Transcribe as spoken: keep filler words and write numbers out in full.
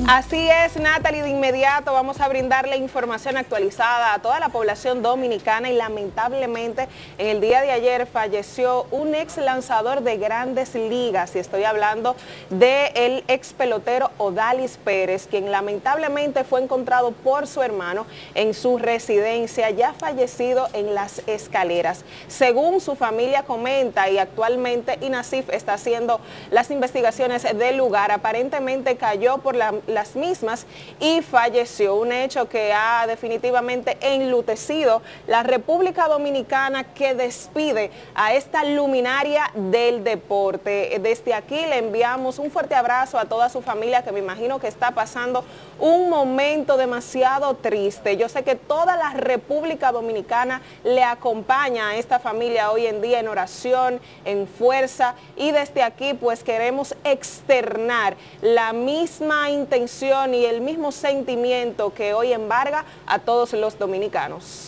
Así es, Natalie, de inmediato vamos a brindarle información actualizada a toda la población dominicana y lamentablemente en el día de ayer falleció un ex lanzador de Grandes Ligas y estoy hablando del ex pelotero Odalis Pérez, quien lamentablemente fue encontrado por su hermano en su residencia, ya fallecido en las escaleras. Según su familia comenta, y actualmente INASIF está haciendo las investigaciones del lugar, aparentemente cayó por la las mismas y falleció, un hecho que ha definitivamente enlutecido la República Dominicana, que despide a esta luminaria del deporte. Desde aquí le enviamos un fuerte abrazo a toda su familia, que me imagino que está pasando un momento demasiado triste. Yo sé que toda la República Dominicana le acompaña a esta familia hoy en día en oración, en fuerza, y desde aquí pues queremos externar la misma intención y el mismo sentimiento que hoy embarga a todos los dominicanos.